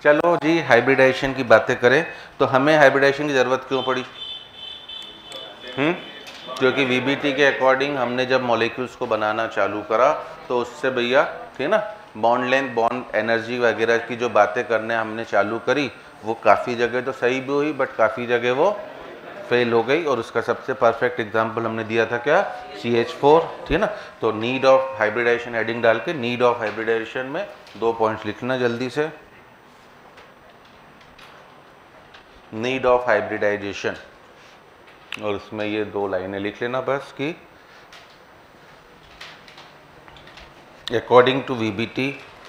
चलो जी हाइब्रिडाइजेशन की बातें करें तो हमें हाइब्रिडाइजेशन की ज़रूरत क्यों पड़ी? क्योंकि वीबीटी के अकॉर्डिंग हमने जब मॉलिक्यूल्स को बनाना चालू करा तो उससे भैया ठीक ना बॉन्ड लेंथ बॉन्ड एनर्जी वगैरह की जो बातें करने हमने चालू करी वो काफ़ी जगह तो सही भी हुई बट काफ़ी जगह वो फेल हो गई। और उसका सबसे परफेक्ट एग्जांपल हमने दिया था क्या? CH4 ठीक है ना। तो नीड ऑफ हाइब्रिडाइजेशन हेडिंग डाल के नीड ऑफ हाइब्रिडाइजेशन में 2 पॉइंट्स लिखना जल्दी से। नीड ऑफ हाइब्रिडाइजेशन और उसमें ये 2 लाइनें लिख लेना बस कि according to VBT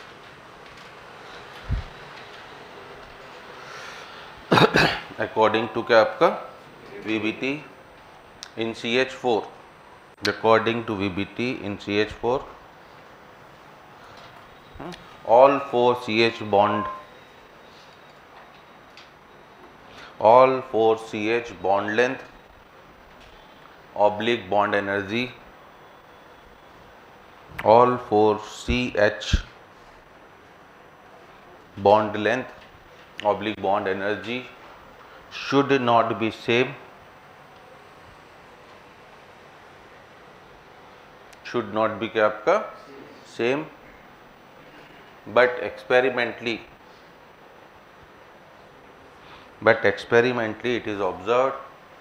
according to क्या आपका VBT in CH4 according to VBT in CH4 all 4 CH bond all 4 CH bond length oblique bond energy all 4 CH bond length oblique bond energy should not be same should not be क्या आपका same but experimentally it is observed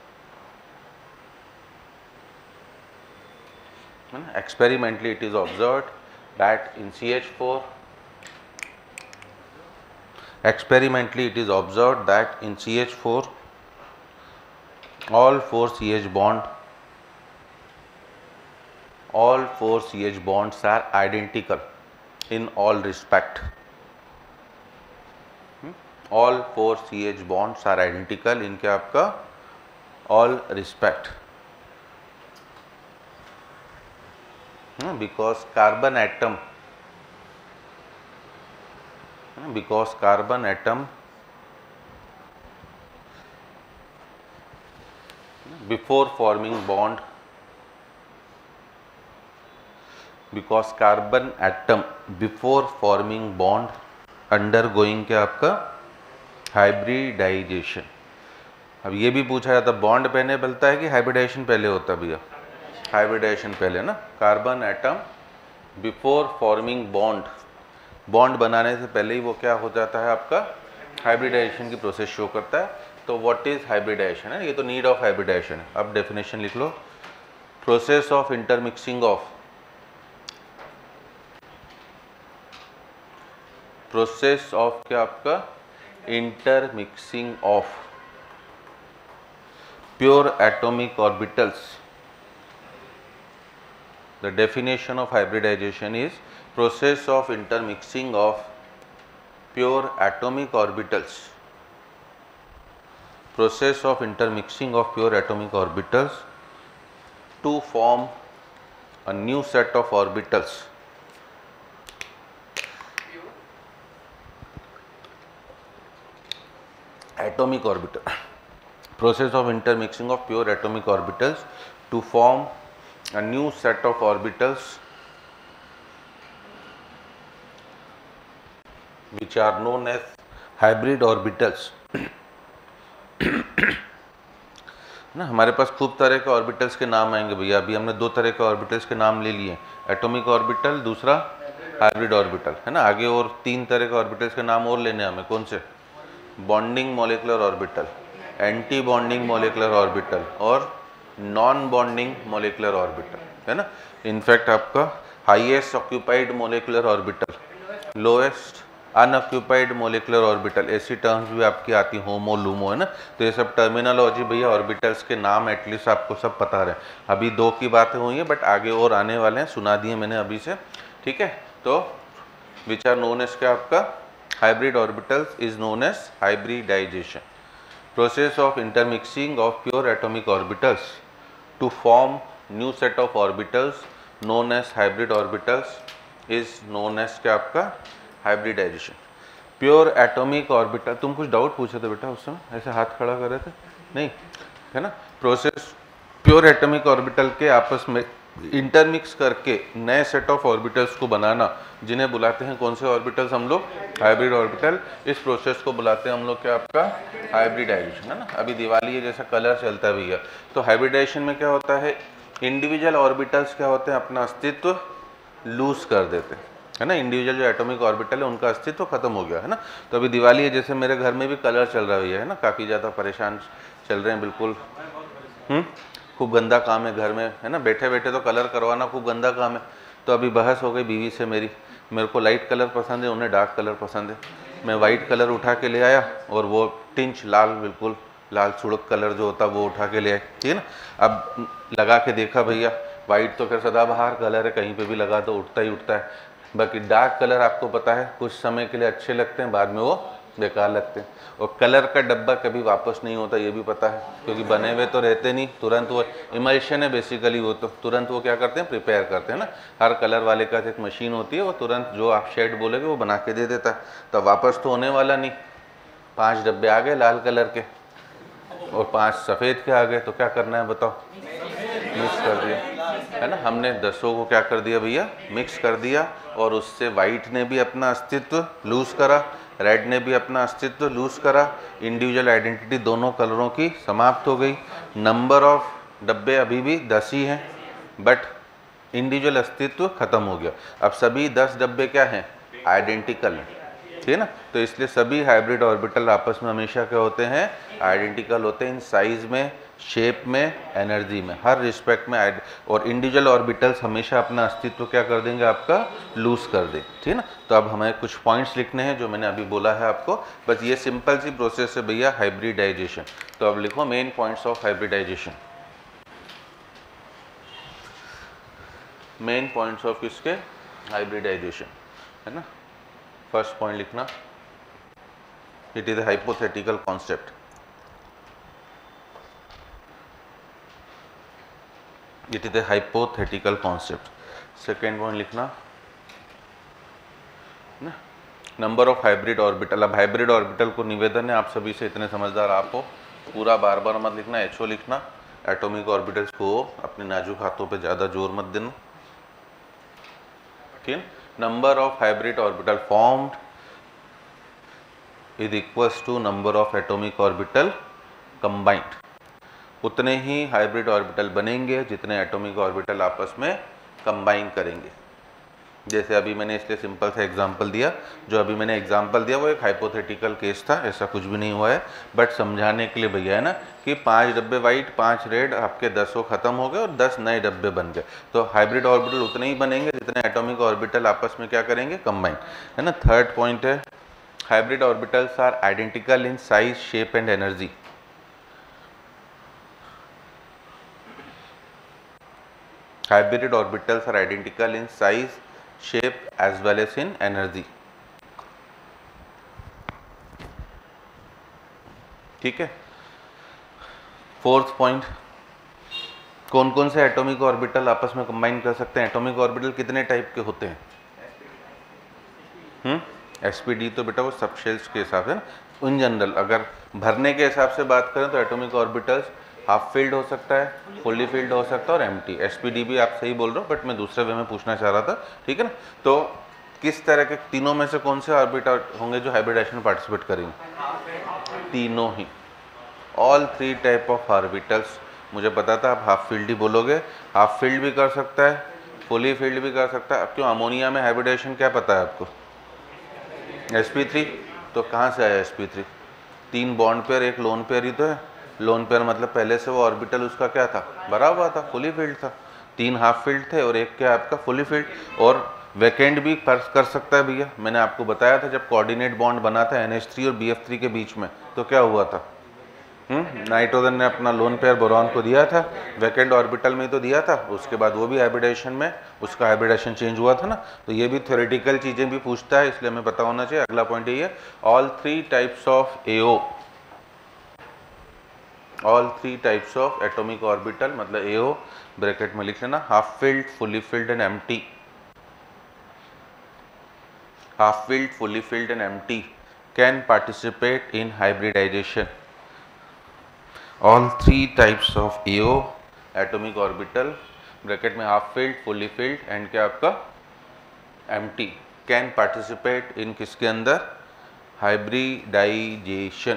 that in CH4 experimentally it is observed that in CH4 all 4 CH bonds are identical in all respect. All 4 CH bonds are identical in क्या आपका all respect. Because carbon atom before forming bond undergoing क्या आपका hybridisation. अब ये भी पूछा जाता bond पहले बनता है कि हाइब्रिडाइजेशन पहले होता है भैया? हाइब्रिडाइजेशन पहले ना। Carbon atom before forming bond बनाने से पहले ही वो क्या हो जाता है आपका हाइब्रिडाइजेशन की प्रोसेस शो करता है। तो व्हाट इज हाइब्रिडाइजेशन है? ये तो नीड ऑफ हाइब्रिडाइजेशन है। अब डेफिनेशन लिख लो, प्रोसेस ऑफ इंटरमिक्सिंग ऑफ क्या आपका intermixing of pure atomic orbitals. The definition of hybridization is process of intermixing of pure atomic orbitals. Process of intermixing of pure atomic orbitals to form a new set of orbitals. Atomic orbital. Process of intermixing of pure atomic orbitals to form a new set of orbitals which are known as hybrid orbitals. ना हमारे पास खूब तरह के orbitals के नाम आएंगे भैया। अभी हमने 2 तरह के ऑर्बिटल्स के नाम ले लिए, एटॉमिक ऑर्बिटल, दूसरा हाइब्रिड ऑर्बिटल, है ना। आगे और 3 तरह के ऑर्बिटल्स के नाम और लेने हमें। कौन से? Bonding molecular orbital, anti bonding molecular orbital और नॉन बॉन्डिंग मॉलिक्यूलर ऑर्बिटल, है ना। इनफैक्ट आपका highest occupied molecular orbital, lowest unoccupied molecular orbital, ऐसी टर्म्स भी आपकी आती होमो लूमो, है ना। तो ये सब टर्मिनोलॉजी भैया ऑर्बिटल्स के नाम एटलीस्ट आपको सब पता रहे। अभी 2 की बातें हुई है बट आगे और आने वाले हैं, सुना दिए मैंने अभी से, ठीक है। तो विच आर नोन एज क्या आपका hybrid orbitals is known as hybridization. Process of intermixing of pure atomic orbitals to form new set of orbitals known as hybrid orbitals is known as क्या आपका hybridization. Pure atomic orbital, तुम कुछ doubt पूछे थे बेटा उस समय, ऐसे हाथ खड़ा कर रहे थे? नहीं, है ना। प्रोसेस प्योर एटॉमिक ऑर्बिटल के आपस में इंटरमिक्स करके नए सेट ऑफ ऑर्बिटल्स को बनाना, जिन्हें बुलाते हैं कौन से ऑर्बिटल्स हम लोग, हाइब्रिड ऑर्बिटल। इस प्रोसेस को बुलाते हैं हम लोग क्या, आपका हाइब्रिडाइजेशन, है ना। अभी दिवाली है, जैसा कलर चलता है भैया, तो हाइब्रिडाइजेशन में क्या होता है, इंडिविजुअल ऑर्बिटल्स क्या होते हैं, अपना अस्तित्व लूज कर देते हैं, है ना। इंडिविजुअल जो एटॉमिक ऑर्बिटल है उनका अस्तित्व खत्म हो गया, है ना। तो अभी दिवाली है, जैसे मेरे घर में भी कलर चल रहा है ना, काफ़ी ज़्यादा परेशान चल रहे हैं बिल्कुल। खूब गंदा काम है घर में, है ना, बैठे बैठे तो कलर करवाना खूब गंदा काम है। तो अभी बहस हो गई बीवी से मेरी, मेरे को लाइट कलर पसंद है, उन्हें डार्क कलर पसंद है। मैं वाइट कलर उठा के ले आया और वो टिंच लाल, बिल्कुल लाल सुड़क कलर जो होता है वो उठा के ले आए, ठीक है ना। अब लगा के देखा भैया, वाइट तो खैर सदाबहार कलर है, कहीं पे भी लगा तो उठता ही उठता है। बाकी डार्क कलर आपको पता है कुछ समय के लिए अच्छे लगते हैं, बाद में वो बेकार लगते हैं। और कलर का डब्बा कभी वापस नहीं होता, ये भी पता है, क्योंकि बने हुए तो रहते नहीं, तुरंत वो इमल्शन है बेसिकली, वो तो तुरंत वो क्या करते हैं, प्रिपेयर करते हैं ना। हर कलर वाले का एक मशीन होती है, वो तुरंत जो आप शेड बोलेगे वो बना के दे देता है, तो वापस तो होने वाला नहीं। 5 डब्बे आ गए लाल कलर के और 5 सफ़ेद के आ गए, तो क्या करना है बताओ, मिक्स कर दिया, है ना। हमने 10 को क्या कर दिया भैया, मिक्स कर दिया, और उससे वाइट ने भी अपना अस्तित्व लूज करा, रेड ने भी अपना अस्तित्व लूज करा, इंडिविजुअल आइडेंटिटी दोनों कलरों की समाप्त हो गई। नंबर ऑफ डब्बे अभी भी 10 ही हैं, बट इंडिविजुअल अस्तित्व खत्म हो गया। अब सभी 10 डब्बे क्या हैं, आइडेंटिकल हैं, ठीक है ना। तो इसलिए सभी हाइब्रिड ऑर्बिटल आपस में हमेशा क्या होते हैं, आइडेंटिकल होते हैं, इन साइज में, शेप में, एनर्जी में, हर रिस्पेक्ट में। और इंडिविजुअल ऑर्बिटल्स हमेशा अपना अस्तित्व क्या कर देंगे, आपका लूज कर दें, ठीक है ना। तो अब हमें कुछ पॉइंट्स लिखने हैं जो मैंने अभी बोला है आपको, बस ये सिंपल सी प्रोसेस है भैया, हाइब्रिडाइजेशन। तो अब लिखो main points of hybridization. Main points of किसके, हाइब्रिडाइजेशन, है ना। फर्स्ट पॉइंट लिखना, it is a hypothetical concept. It is a hypothetical concept. Second point लिखना, नंबर ऑफ हाइब्रिड ऑर्बिटल। अब हाइब्रिड ऑर्बिटल को निवेदन है आप सभी से, इतने समझदार आप हो, पूरा बार बार मत लिखना, एचओ लिखना। एटॉमिक ऑर्बिटल्स को अपने नाजुक हाथों पे ज़्यादा जोर मत देना, ठीक। Number of hybrid orbital formed is equals to number of atomic orbital combined. उतने ही हाइब्रिड ऑर्बिटल बनेंगे जितने एटॉमिक ऑर्बिटल आपस में कंबाइन करेंगे। जैसे अभी मैंने इसलिए सिंपल सा एग्जांपल दिया, जो अभी मैंने एग्जांपल दिया वो एक हाइपोथेटिकल केस था, ऐसा कुछ भी नहीं हुआ है, बट समझाने के लिए भैया, है ना, कि 5 डब्बे वाइट 5 रेड, आपके 10 खत्म हो गए और 10 नए डब्बे बन गए। तो हाइब्रिड ऑर्बिटल उतने ही बनेंगे जितने एटॉमिक ऑर्बिटल आपस में क्या करेंगे, कंबाइन, है ना। थर्ड पॉइंट है, hybrid orbitals are identical in size, shape and energy. Hybrid orbitals are identical in size, shape as well as in energy, ठीक है। फोर्थ पॉइंट, कौन कौन से एटॉमिक ऑर्बिटल आपस में कंबाइन कर सकते हैं। एटॉमिक ऑर्बिटल कितने टाइप के होते हैं, एसपीडी तो बेटा वो सब शेल्स के हिसाब से ना। इन जनरल अगर भरने के हिसाब से बात करें तो एटॉमिक ऑर्बिटल्स हाफ फील्ड हो सकता है, फुल्ली फील्ड हो सकता है और एम्प्टी। एसपीडी भी आप सही बोल रहे हो, बट मैं दूसरे वे में पूछना चाह रहा था, ठीक है ना। तो किस तरह के तीनों में से कौन से ऑर्बिटल होंगे जो हाइब्रिडाइजेशन में पार्टिसिपेट करेंगे, तीनों ही, ऑल 3 टाइप ऑफ ऑर्बिटल्स। मुझे पता था आप हाफ फील्ड ही बोलोगे, हाफ फील्ड भी कर सकता है, फुली फील्ड भी कर सकता है। अब क्यों, अमोनिया में हाइब्रिडाइजेशन क्या पता है आपको, sp3, तो कहाँ से आया sp3, 3 bond pair 1 lone pair ही तो है। लोन पेयर मतलब पहले से वो ऑर्बिटल उसका क्या था, भरा हुआ था, फुली फील्ड था। 3 हाफ फील्ड थे और 1 क्या आपका फुली फील्ड। और वैकेंट भी कर सकता है भैया, मैंने आपको बताया था जब कोऑर्डिनेट बॉन्ड बना था NH3 और BF3 के बीच में, तो क्या हुआ था, नाइट्रोजन ने अपना लोन पेयर बोरॉन को दिया था, वैकेंट ऑर्बिटल में तो दिया था, उसके बाद वो भी हाइब्रिडाइजेशन में उसका हाइब्रिडाइजेशन चेंज हुआ था ना। तो ये भी थ्योरेटिकल चीज़ें भी पूछता है, इसलिए हमें पता होना चाहिए। अगला पॉइंट ये है, all 3 types of AO, all 3 types of atomic orbital, मतलब AO ब्रैकेट में लिख लेना, half filled, fully filled and empty. Half filled, fully filled and empty can participate in hybridization. All 3 types of AO atomic orbital bracket में half filled, fully filled and क्या आपका empty, can participate इन किसके अंदर, hybridisation.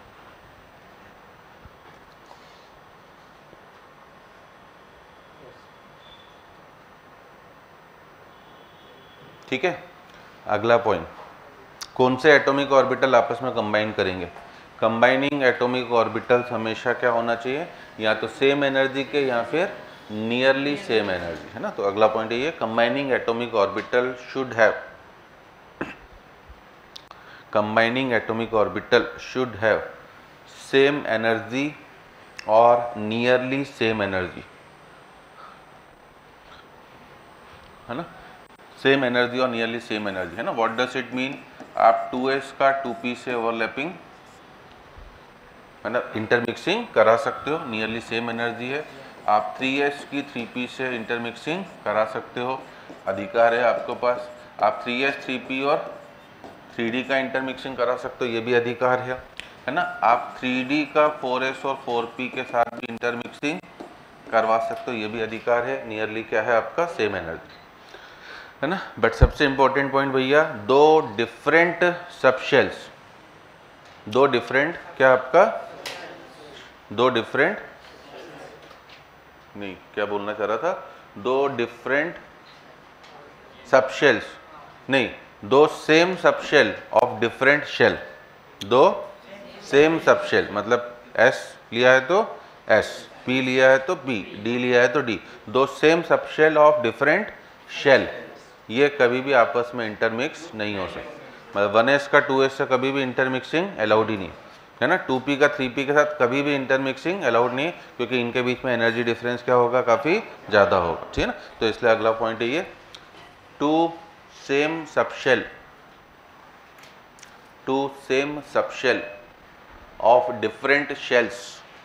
ठीक है। अगला point, कौन से एटॉमिक ऑर्बिटल आपस में कंबाइन करेंगे। कंबाइनिंग एटॉमिक ऑर्बिटल्स हमेशा क्या होना चाहिए, या तो सेम एनर्जी के या फिर नियरली सेम एनर्जी, है ना। तो अगला पॉइंट ये, combining atomic orbital should have, combining atomic orbital should have same energy और नियरली सेम एनर्जी, है ना। सेम एनर्जी और नियरली सेम एनर्जी, है ना। व्हाट डज इट मीन, आप 2s का 2p से ओवरलैपिंग, है ना, इंटरमिक्सिंग करा सकते हो, नियरली सेम एनर्जी है। आप 3s की 3p से इंटरमिक्सिंग करा सकते हो, अधिकार है आपके पास। आप 3s 3p और 3d का इंटरमिक्सिंग करा सकते हो, ये भी अधिकार है ना। आप 3d का 4s और 4p के साथ भी इंटरमिक्सिंग करवा सकते हो, ये भी अधिकार है। नियरली क्या है आपका, सेम एनर्जी, है ना। बट सबसे इंपॉर्टेंट पॉइंट भैया, दो डिफरेंट सबशेल्स, दो डिफरेंट क्या आपका, दो डिफरेंट नहीं, क्या बोलना चाह रहा था, दो डिफरेंट सबशेल्स नहीं, दो same subshell of different shell, दो सेम सबशेल, मतलब S लिया है तो S, P लिया है तो P, D लिया है तो D, दो same subshell of different shell, ये कभी भी आपस में इंटरमिक्स नहीं हो सकते। मतलब 1s का 2s से कभी भी इंटरमिक्सिंग अलाउड ही नहीं, है ना। 2p का 3p के साथ कभी भी इंटरमिक्सिंग अलाउड नहीं, क्योंकि इनके बीच में एनर्जी डिफरेंस क्या होगा, काफ़ी ज़्यादा होगा, ठीक है ना। तो इसलिए अगला पॉइंट है ये, two same subshell of different shells,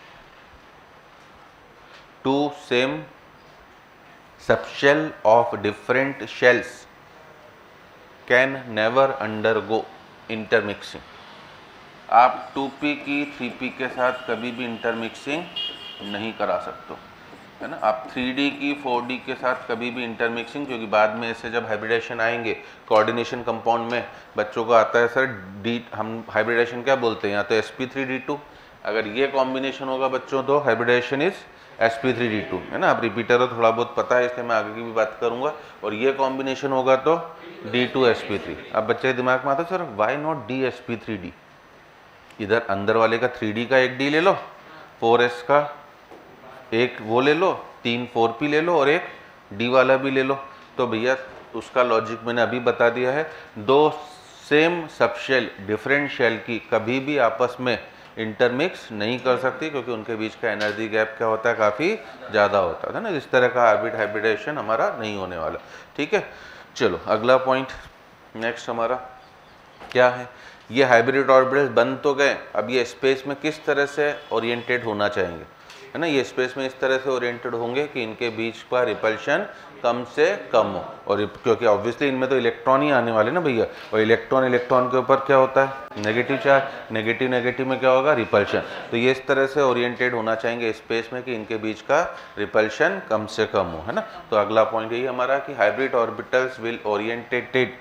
two same subshell of different shells can never undergo intermixing. आप 2p की 3p के साथ कभी भी इंटरमिक्सिंग नहीं करा सकते, है ना। आप 3d की 4d के साथ कभी भी इंटरमिक्सिंग, क्योंकि बाद में ऐसे जब हाइब्रिडेशन आएंगे कोऑर्डिनेशन कंपाउंड में, बच्चों को आता है सर डी, हम हाइब्रिडेशन क्या बोलते हैं, या तो sp3d2, अगर ये कॉम्बिनेशन होगा बच्चों तो हाइब्रिडेशन इज sp3d2, है ना। आप रिपीटर हो, थोड़ा बहुत पता है, इसलिए मैं आगे की भी बात करूंगा। और ये कॉम्बिनेशन होगा तो d2sp3। अब बच्चे के दिमाग में आता है सर वाई नॉट dsp3d, इधर अंदर वाले का 3d का एक d ले लो, 4s का एक वो ले लो, 3 4p ले लो और एक d वाला भी ले लो। तो भैया उसका लॉजिक मैंने अभी बता दिया है, दो सेम सबशेल डिफरेंट शेल की कभी भी आपस में इंटरमिक्स नहीं कर सकती, क्योंकि उनके बीच का एनर्जी गैप क्या होता है, काफ़ी ज़्यादा होता है ना। इस तरह का हाइब्रिडेशन हमारा नहीं होने वाला, ठीक है। चलो अगला पॉइंट नेक्स्ट हमारा क्या है, ये हाइब्रिड ऑर्बिटल्स बन तो गए, अब ये स्पेस में किस तरह से ओरिएंटेड होना चाहेंगे, है ना। ये स्पेस में इस तरह से ओरिएंटेड होंगे कि इनके बीच का रिपल्शन कम से कम हो, और क्योंकि ऑब्वियसली इनमें तो इलेक्ट्रॉन ही आने वाले ना भैया, और इलेक्ट्रॉन के ऊपर क्या होता है, नेगेटिव चार्ज, नेगेटिव में क्या होगा, रिपल्शन। तो ये इस तरह से ओरिएंटेड होना चाहेंगे स्पेस में कि इनके बीच का रिपल्शन कम से कम हो, है ना। तो अगला पॉइंट यही हमारा कि hybrid orbitals will oriented,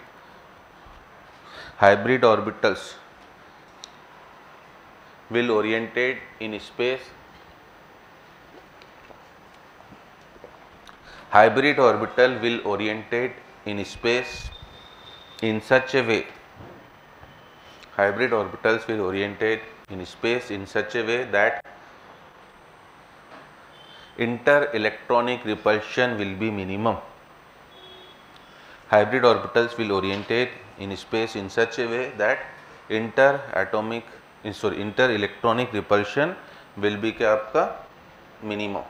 hybrid orbitals will orientate in space, hybrid orbital will orientate in space in such a way, hybrid orbitals will orientate in space in such a way that inter-electronic repulsion will be minimum. Hybrid orbitals will orientate in space in such a way that inter-electronic repulsion will be क्या आपका minimum,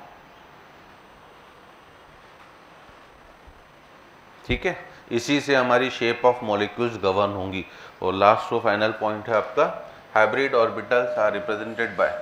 ठीक है। इसी से हमारी shape of molecules govern होंगी। और last और फाइनल पॉइंट है आपका, hybrid orbitals are represented by,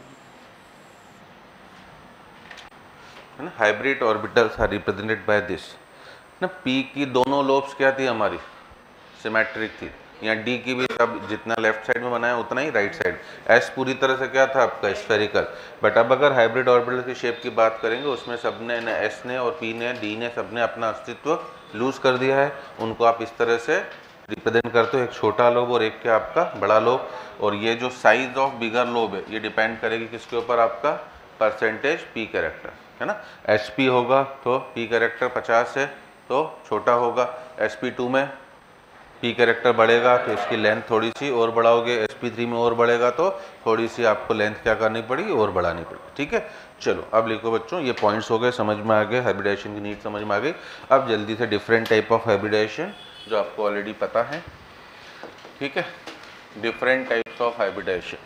है ना, hybrid orbitals are represented by this ना। p की दोनों लोब्स क्या थी हमारी, सिमेट्रिक थी, यहाँ डी की भी सब जितना लेफ्ट साइड में बना है उतना ही राइट साइड। एस पूरी तरह से क्या था आपका स्फेरिकल। बट अब अगर हाइब्रिड ऑर्बिटल की शेप की बात करेंगे उसमें सबने न एस ने और पी ने डी ने सबने अपना अस्तित्व लूज कर दिया है। उनको आप इस तरह से रिप्रेजेंट करते हो, एक छोटा लोब और एक क्या आपका बड़ा लोब। और ये जो साइज ऑफ बिगर लोब है ये डिपेंड करेगी किसके ऊपर, आपका परसेंटेज पी कैरेक्टर है ना। एच पी होगा तो पी कैरेक्टर 50 है तो छोटा होगा। एस पी 2 में पी कैरेक्टर बढ़ेगा तो इसकी लेंथ थोड़ी सी और बढ़ाओगे। एस पी 3 में और बढ़ेगा तो थोड़ी सी आपको लेंथ क्या करनी पड़ेगी, और बढ़ानी पड़ेगी। ठीक है, चलो अब लिखो बच्चों, ये पॉइंट्स हो गए, समझ में आ गए, हाइब्रिडाइजेशन की नीड समझ में आ गई। अब जल्दी से डिफरेंट टाइप ऑफ हाइब्रिडाइजेशन जो आपको ऑलरेडी पता है। ठीक है, डिफरेंट टाइप्स ऑफ हाइब्रिडाइजेशन,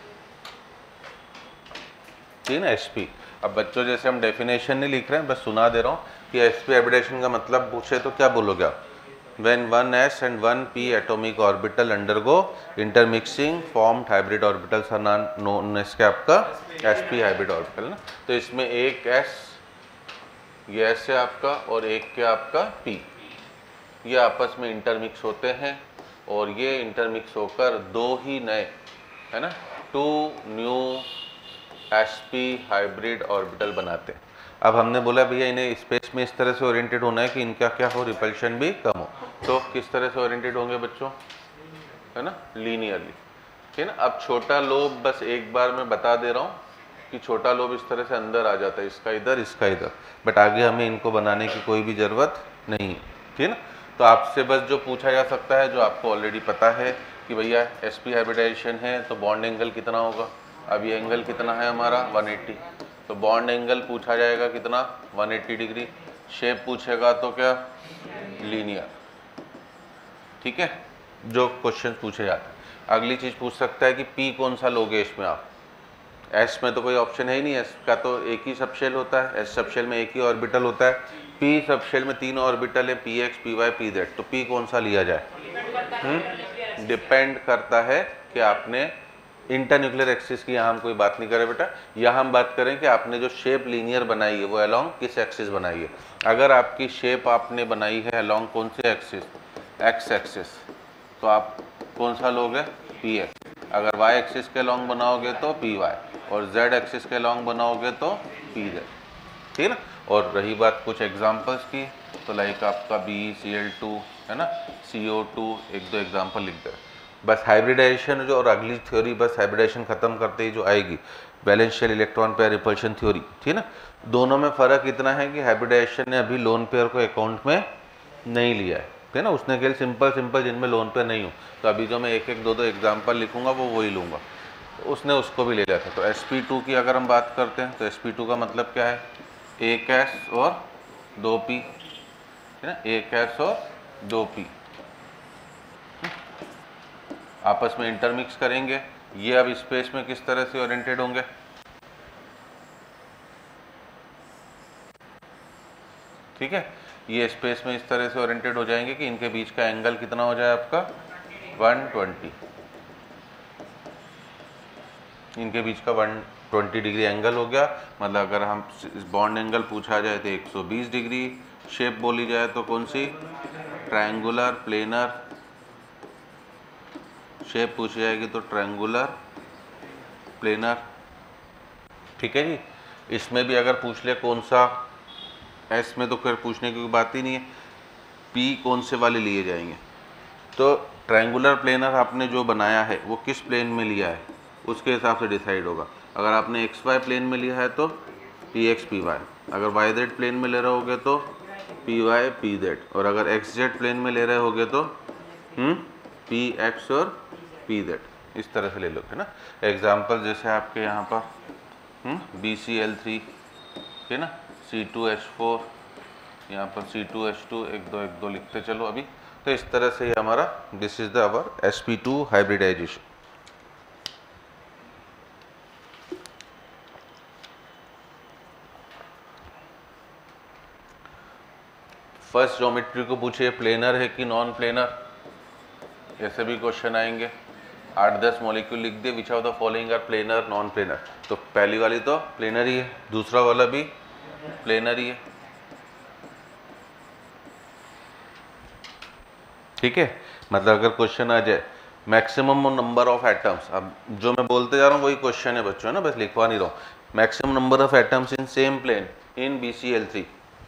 ठीक है ना। एसपी, अब बच्चों जैसे हम डेफिनेशन नहीं लिख रहे हैं, बस सुना दे रहा हूँ कि एसपी हाइब्रिडाइजेशन का मतलब पूछे तो क्या बोलोगे आप। When one s and one p atomic orbital undergo intermixing, formed hybrid orbitals are known as क्या आपका sp hybrid orbital ना। तो इसमें एक s, ये s है आपका, और एक क्या आपका p, ये आपस में इंटरमिक्स होते हैं और ये इंटरमिक्स होकर दो ही नए, है ना, 2 न्यू sp हाइब्रिड ऑर्बिटल बनाते हैं। अब हमने बोला भैया इन्हें स्पेस में इस तरह से ओरिएंटेड होना है कि इनका क्या हो, रिपल्शन भी कम हो। तो किस तरह से ओरिएंटेड होंगे बच्चों, है ना, लीनियरली, ठीक है ना। अब छोटा लोब बस एक बार मैं बता दे रहा हूँ कि छोटा लोब इस तरह से अंदर आ जाता है, इसका इधर इसका इधर, बट आगे हमें इनको बनाने की कोई भी ज़रूरत नहीं है, ठीक है ना। तो आपसे बस जो पूछा जा सकता है, जो आपको ऑलरेडी पता है कि भैया sp हाइब्रिडाइजेशन है तो बॉन्ड एंगल कितना होगा। अब ये एंगल कितना है हमारा 180, तो बॉन्ड एंगल पूछा जाएगा कितना 180 डिग्री। शेप पूछेगा तो क्या लीनियर, ठीक है, जो क्वेश्चन पूछे जाते हैं। अगली चीज़ पूछ सकता है कि P कौन सा लोगे इसमें आप। S में तो कोई ऑप्शन है ही नहीं, S का तो एक ही सबशेल होता है, S सबशेल में एक ही ऑर्बिटल होता है। P सबशेल में 3 ऑर्बिटल है, PX PY PZ, तो P कौन सा लिया जाए। डिपेंड करता है कि आपने इंटरन्यूक्लियर एक्सिस की, यहाँ हम कोई बात नहीं करें बेटा, यहाँ हम बात करें कि आपने जो शेप लीनियर बनाई है वो अलोंग किस एक्सिस बनाई है। अगर आपकी शेप आपने बनाई है अलोंग कौन से एक्सिस, एक्स एक्सिस, तो आप कौन सा लोगे PX। अगर वाई एक्सिस के अलोंग बनाओगे तो PY, और जेड एक्सिस के अलोंग बनाओगे तो PZ, ठीक है ना। और रही बात कुछ एग्जाम्पल्स की, तो लाइक आपका BeCl2 है ना, CO2, एक दो एग्जाम्पल लिख दे बस। हाइब्रिडाइजेशन जो, और अगली थ्योरी बस हाइब्रिडाइजेशन खत्म करते ही जो आएगी, valence shell electron pair repulsion theory, ठीक है ना। दोनों में फ़र्क इतना है कि हाइब्रिडाइजेशन ने अभी लोन पेयर को अकाउंट में नहीं लिया है, ठीक है ना। उसने केवल सिंपल जिनमें लोन पेयर नहीं हो, तो अभी जो मैं एक एक दो एग्जाम्पल लिखूंगा वो वही लूँगा, तो उसने उसको भी ले लिया था। तो sp2 की अगर हम बात करते हैं तो sp2 का मतलब क्या है, एक s और 2p, है ना, एक s और 2p आपस में इंटरमिक्स करेंगे। ये अब स्पेस में किस तरह से ओरिएंटेड होंगे, ठीक है, ये स्पेस में इस तरह से ओरिएंटेड हो जाएंगे कि इनके बीच का एंगल कितना हो जाए आपका 120, इनके बीच का 120 डिग्री एंगल हो गया। मतलब अगर हम बॉन्ड एंगल पूछा जाए तो 120 डिग्री, शेप बोली जाए तो कौन सी, ट्रायंगुलर प्लेनर, शेप पूछी जाएगी तो ट्रायंगुलर प्लेनर, ठीक है जी। इसमें भी अगर पूछ ले कौन सा, एस में तो फिर पूछने की बात ही नहीं है, पी कौन से वाले लिए जाएंगे। तो ट्रायंगुलर प्लेनर आपने जो बनाया है वो किस प्लेन में लिया है उसके हिसाब से डिसाइड होगा। अगर आपने एक्स वाई प्लेन में लिया है तो PX PY, अगर वाई जेड प्लेन में ले रहे होगे तो PY PZ, और अगर एक्स जेड प्लेन में ले रहे होगे तो PX और PZ, इस तरह से ले लो, है ना। एग्जाम्पल जैसे आपके यहाँ पर BCl3, है ना, C2H4, यहाँ पर C2H2, एक दो लिखते चलो अभी। तो इस तरह से ये हमारा this is the our sp2 hybridization. First geometry को पूछिए प्लेनर है कि नॉन प्लेनर, ऐसे भी क्वेश्चन आएंगे। 8-10 मॉलिक्यूल लिख दे, which of the following are planar non planar, तो पहली वाली तो प्लेनर ही है, दूसरा वाला भी प्लेनर ही है, ठीक है। मतलब अगर क्वेश्चन आ जाए मैक्सिमम नंबर ऑफ एटम्स, अब जो मैं बोलते जा रहा हूँ वही क्वेश्चन है बच्चों, है ना, बस लिखवा नहीं रहा हूँ। Maximum number of atoms in same plane in BCl3,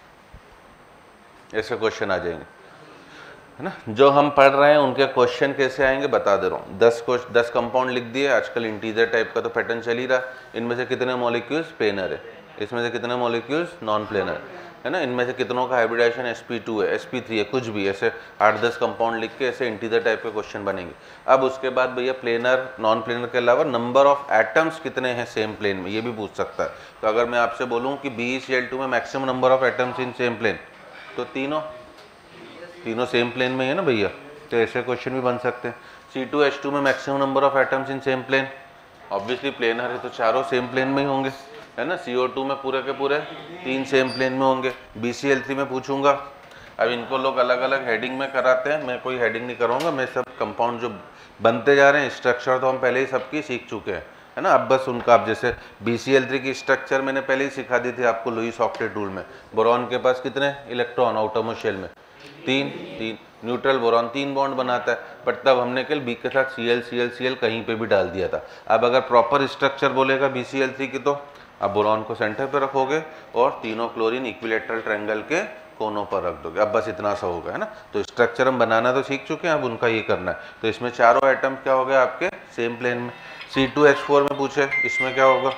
ऐसे क्वेश्चन आ जाएंगे, है ना। जो हम पढ़ रहे हैं उनके क्वेश्चन कैसे आएंगे बता दे रहा हूँ। 10 कंपाउंड लिख दिए, आजकल इंटीजर टाइप का तो पैटर्न चल ही रहा। इनमें से कितने मॉलिक्यूल्स प्लेनर है, इसमें से कितने मॉलिक्यूल्स नॉन प्लेनर, है ना, इनमें से कितनों का हाइब्रिडाइजेशन sp2 है, sp3 है, कुछ भी ऐसे 8-10 कंपाउंड लिख के ऐसे इंटीजर टाइप के क्वेश्चन बनेंगे। अब उसके बाद भैया प्लेनर नॉन प्लेनर के अलावा नंबर ऑफ एटम्स कितने हैं सेम प्लेन में, ये भी पूछ सकता है। तो अगर मैं आपसे बोलूँ कि BeCl2 में maximum number of atoms in same plane, तो तीनों सेम प्लेन में है ना भैया, तो ऐसे क्वेश्चन भी बन सकते हैं। C2H2 में maximum number of atoms in same plane, obviously planar है तो चारों सेम प्लेन में ही होंगे, है ना। CO2 में पूरे के पूरे 3 सेम प्लेन में होंगे। BCl3 में पूछूंगा। अब इनको लोग अलग अलग हेडिंग में कराते हैं, मैं कोई हेडिंग नहीं कराऊंगा, मैं सब कंपाउंड जो बनते जा रहे हैं स्ट्रक्चर तो हम पहले ही सबकी सीख चुके हैं, है ना। अब बस उनका, अब जैसे BCl3 की स्ट्रक्चर मैंने पहले ही सिखा दी थी आपको लुईस ऑक्टेट रूल में। बोरॉन के पास कितने इलेक्ट्रॉन आउटरमोस्ट शेल में, 3। न्यूट्रल बोरॉन 3 बॉन्ड बनाता है, बट तब हमने केवल B के साथ Cl कहीं पे भी डाल दिया था। अब अगर प्रॉपर स्ट्रक्चर बोलेगा BCl3 की, तो अब बोरॉन को सेंटर पे रखोगे और तीनों क्लोरीन इक्विलेटरल ट्रायंगल के कोनों पर रख दोगे। अब बस इतना सा होगा, है ना। तो स्ट्रक्चर हम बनाना तो सीख चुके हैं, अब उनका ये करना है। तो इसमें चारों आइटम क्या हो गया आपके सेम प्लेन में। C2H4 में पूछे, इसमें क्या होगा,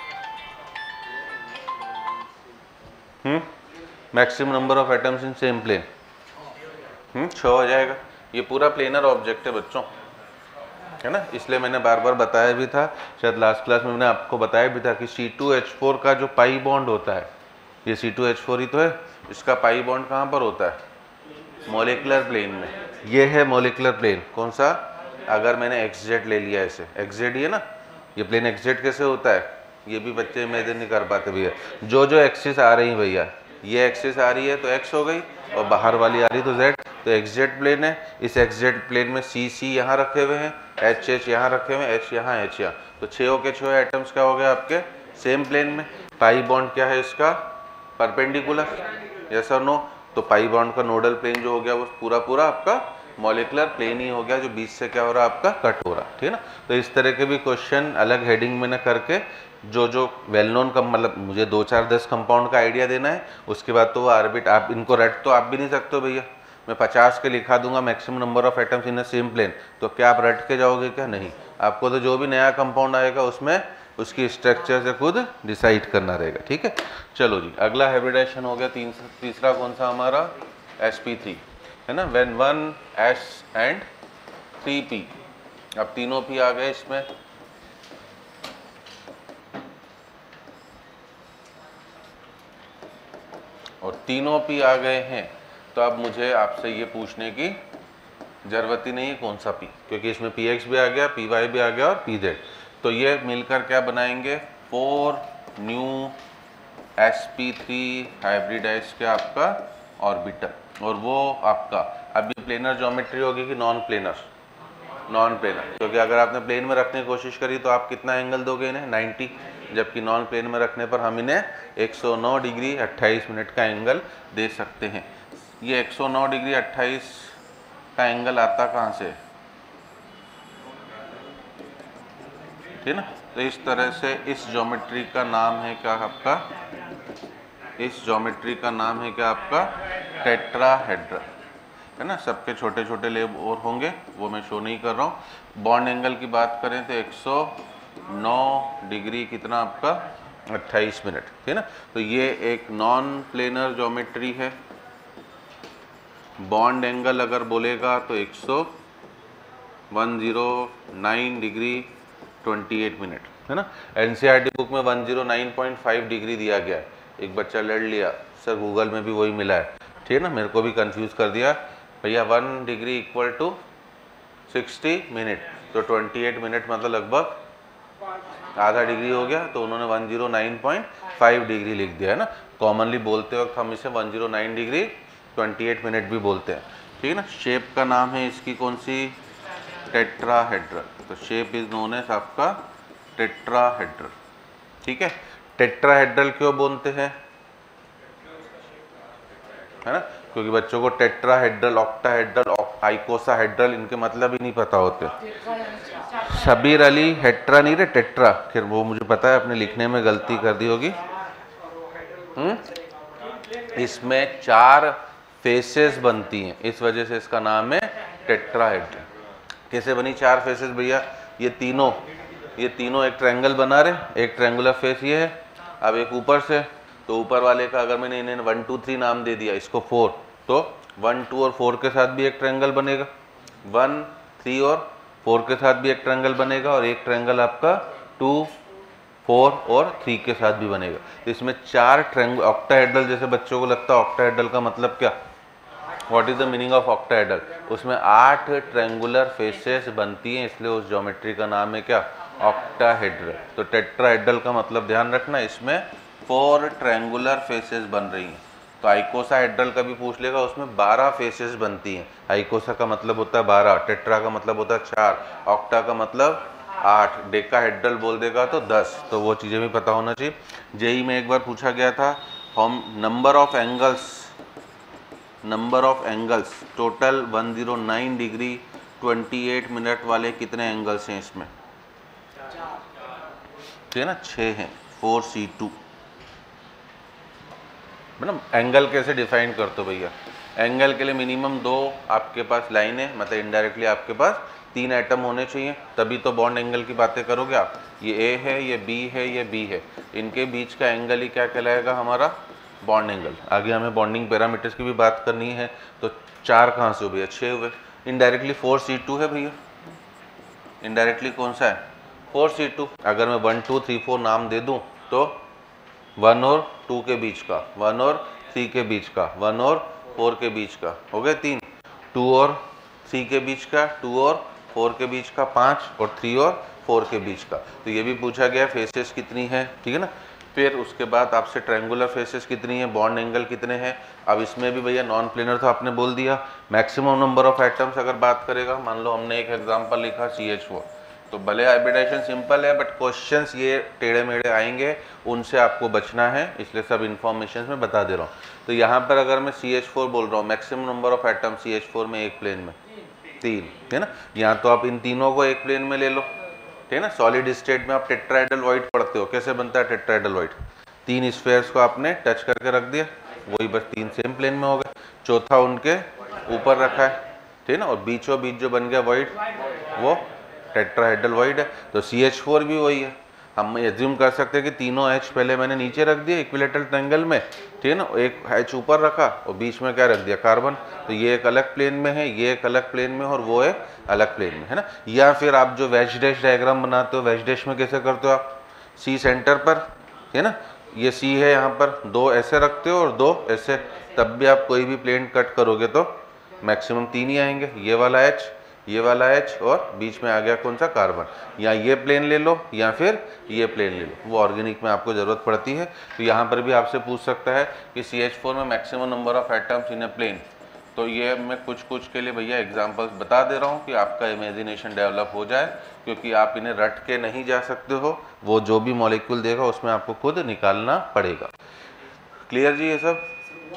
maximum number of atoms in same plane, 6 हो जाएगा। ये पूरा प्लेनर ऑब्जेक्ट है बच्चों, है ना, इसलिए मैंने बार बार बताया भी था, शायद लास्ट क्लास में मैंने आपको बताया भी था कि C2H4 का जो पाई बॉन्ड होता है, ये C2H4 ही तो है, इसका पाई बॉन्ड कहाँ पर होता है, मॉलिक्यूलर प्लेन में। ये है मॉलिक्यूलर प्लेन, कौन सा, अगर मैंने XZ ले लिया, ऐसे XZ ही है ना, ये प्लेन XZ कैसे होता है, ये भी बच्चे इमेजिन नहीं कर पाते भैया। जो एक्सिस आ रही है भैया, ये एक्सिस आ रही है तो X हो गई, और बाहर वाली आ रही तो Z, तो XZ प्लेन है। इस XZ प्लेन में CC यहाँ रखे हुए हैं, HH यहाँ रखे हुए हैं, H यहाँ, H यहाँ, तो 6 के 6 एटम्स क्या हो गए आपके सेम प्लेन में। पाई बॉन्ड क्या है इसका, परपेंडिकुलर, यस और नो। तो पाई बॉन्ड का नोडल प्लेन जो हो गया वो पूरा आपका मॉलिक्यूलर प्लेन ही हो गया, जो बीच से क्या हो रहा है आपका कट हो रहा, ठीक है ना। तो इस तरह के भी क्वेश्चन अलग हेडिंग में न करके जो वेल नोन का, मतलब मुझे 2-4-10 कंपाउंड का आइडिया देना है, उसके बाद तो वो आर्बिट, आप इनको रट तो आप भी नहीं सकते हो भैया। मैं 50 के लिखा दूंगा maximum number of atoms in a same plane, तो क्या आप रट के जाओगे क्या, नहीं। आपको तो जो भी नया कंपाउंड आएगा उसमें उसकी स्ट्रक्चर से खुद डिसाइड करना रहेगा, ठीक है। चलो जी, अगला हाइब्रिडाइजेशन हो गया तीसरा कौन सा हमारा, sp3, है ना। व्हेन 1S एंड 3P, अब तीनों P आ गए इसमें, और तीनों P आ गए हैं, तो अब मुझे आपसे ये पूछने की जरूरत ही नहीं है कौन सा P, क्योंकि इसमें PX भी आ गया, PY भी आ गया और PZ, तो ये मिलकर क्या बनाएंगे 4 न्यू sp3 हाइब्रिडाइज के आपका ऑर्बिटल। और वो आपका अब ये प्लेनर ज्योमेट्री होगी कि नॉन प्लेनर, क्योंकि अगर आपने प्लेन में रखने की कोशिश करी तो आप कितना एंगल दोगे इन्हें 90, जबकि नॉन प्लेन में रखने पर हम इन्हें 109 डिग्री 28 मिनट का एंगल दे सकते हैं। ये 109 डिग्री 28 का एंगल आता कहाँ से, ठीक है ना। तो इस तरह से इस ज्योमेट्री का नाम है क्या आपका, इस ज्योमेट्री का नाम है क्या आपका टेट्राहेड्रल, है ना। सबके छोटे छोटे लेब और होंगे, वो मैं शो नहीं कर रहा हूँ। बॉन्ड एंगल की बात करें तो 109 डिग्री कितना आपका 28 मिनट, ठीक है ना। तो ये एक नॉन प्लेनर ज्योमेट्री है। बॉन्ड एंगल अगर बोलेगा तो 109 डिग्री 28 मिनट, है ना। NCERT बुक में 109.5 डिग्री दिया गया है, एक बच्चा लड़ लिया सर गूगल में भी वही मिला है, ठीक है ना, मेरे को भी कंफ्यूज कर दिया भैया। 1 डिग्री इक्वल टू 60 मिनट, तो 28 मिनट मतलब लगभग आधा डिग्री हो गया, तो उन्होंने 109.5 डिग्री लिख दिया, है ना। कॉमनली बोलते वक्त हम इसे 109 डिग्री 28 मिनट भी बोलते हैं, ठीक है ना। शेप का नाम है इसकी कौन सी, टेट्राहेड्रल, तो शेप इज नोन एज आपका टेट्राहेड्रल, ठीक है। टेट्राहेड्रल क्यों बोलते हैं, है ना, क्योंकि बच्चों को टेट्राहेड्रल, ऑक्टाहेड्रल, आइकोसाहेड्रल इनके मतलब ही नहीं पता होते। शबीर अली हेट्रा नहीं रे, टेट्रा, फिर वो मुझे पता है अपने लिखने में गलती कर दी होगी। इसमें 4 फेसेस बनती हैं, इस वजह से इसका नाम है टेट्राहेड्रल। कैसे बनी 4 फेसेस भैया? ये तीनों एक ट्रायंगल बना रहे, एक ट्रायंगुलर फेस ये है। अब एक ऊपर से, तो ऊपर वाले का अगर मैंने इन्हें 1 2 3 नाम दे दिया, इसको 4, तो 1 2 और 4 के साथ भी एक ट्रायंगल बनेगा, 1 3 और 4 के साथ भी एक ट्रायंगल बनेगा, और एक ट्रायंगल आपका 2 4 और 3 के साथ भी बनेगा। तो इसमें 4 ट्रायंगल। ऑक्टाहेड्रल जैसे बच्चों को लगता है ऑक्टाहेड्रल का मतलब क्या, what is the meaning of octahedral? उसमें 8 ट्रायंगुलर फेसेस बनती हैं, इसलिए उस ज्योमेट्री का नाम है क्या, ऑक्टाहेड्रल। तो टेट्राहेड्रल का मतलब ध्यान रखना, इसमें 4 ट्रायंगुलर फेसेस बन रही हैं। तो आइकोसाहेड्रल का भी पूछ लेगा, उसमें 12 फेसेस बनती हैं। आइकोसा का मतलब होता है 12, टेट्रा का मतलब होता है 4, ऑक्टा का मतलब 8, डेकाहेड्रल बोल देगा तो 10। तो वो चीज़ें भी पता होना चाहिए। जेई में एक बार पूछा गया था, हम number of angles total 109 degree 28 minute वाले कितने एंगल्स हैं इसमें? ठीक है ना, 6 हैं, 4C2। मतलब एंगल कैसे डिफाइन करते हो भैया? एंगल के लिए मिनिमम 2 आपके पास लाइन है, मतलब इनडायरेक्टली आपके पास 3 एटम होने चाहिए, तभी तो बॉन्ड एंगल की बातें करोगे आप। ये ए है, ये बी है, ये बी है, इनके बीच का एंगल ही क्या कहलाएगा, हमारा बॉन्ड एंगल। आगे हमें बॉन्डिंग पैरामीटर्स की भी बात करनी है, तो 4 कहाँ से हो भैया, 6 हुए। इनडायरेक्टली 4C2 है भैया, इनडायरेक्टली कौन सा है, 4C2। अगर मैं 1 2 3 4 नाम दे दूँ तो 1 और 2 के बीच का, 1 और 3 के बीच का, 1 और 4 के बीच का, हो गए 3, 2 और 3 के बीच का, 2 और 4 के बीच का, 5 और 3 और 4 के बीच का। तो ये भी पूछा गया फेसेस कितनी है, ठीक है ना। फिर उसके बाद आपसे ट्रायंगुलर फेसेस कितनी है, बॉन्ड एंगल कितने हैं। अब इसमें भी भैया नॉन प्लेनर तो आपने बोल दिया। मैक्सिमम नंबर ऑफ एटम्स अगर बात करेगा, मान लो हमने एक एग्जांपल लिखा CH4, तो भले हाइब्रिडाइजेशन सिंपल है, बट क्वेश्चंस ये टेढ़े मेढ़े आएंगे, उनसे आपको बचना है, इसलिए सब इन्फॉर्मेशन में बता दे रहा हूँ। तो यहाँ पर अगर मैं CH4 बोल रहा हूँ, maximum number of atom CH4 में एक प्लेन में 3, है ना। यहाँ तो आप इन तीनों को एक प्लेन में ले लो, ठीक है ना। सॉलिड स्टेट में आप टेट्राहेड्रल वॉइड पढ़ते हो, कैसे बनता है टेट्राहेड्रल वॉइड? 3 स्फेयर्स को आपने टच करके रख दिया, वही बस 3 सेम प्लेन में हो गए, चौथा उनके ऊपर रखा है, ठीक है ना, और बीचों बीच जो बन गया वॉइड, वो टेट्राहेड्रल वॉइड है। तो CH4 भी वही है। हम एज्यूम कर सकते हैं कि तीनों H पहले मैंने नीचे रख दिए इक्विलेटरल ट्रायंगल में, ठीक है ना, एक H ऊपर रखा और बीच में क्या रख दिया, कार्बन। तो ये एक अलग प्लेन में है, ये एक अलग प्लेन में, और वो एक अलग प्लेन में, है ना। या फिर आप जो वेज डैश डायग्राम बनाते हो, वेज डैश में कैसे करते हो आप, C सेंटर पर, है ना, ये C है, यहाँ पर 2 ऐसे रखते हो और 2 ऐसे, तब भी आप कोई भी प्लेन कट करोगे तो मैक्सिमम 3 ही आएंगे, ये वाला H, ये वाला H, और बीच में आ गया कौन सा, कार्बन। या ये प्लेन ले लो या फिर ये प्लेन ले लो, वो ऑर्गेनिक में आपको ज़रूरत पड़ती है। तो यहाँ पर भी आपसे पूछ सकता है कि CH4 में maximum number of atoms in a plane. तो ये मैं कुछ के लिए भैया एग्जांपल्स बता दे रहा हूँ कि आपका इमेजिनेशन डेवलप हो जाए, क्योंकि आप इन्हें रट के नहीं जा सकते हो, वो जो भी मॉलिक्यूल देगा उसमें आपको खुद निकालना पड़ेगा। क्लियर जी ये सब?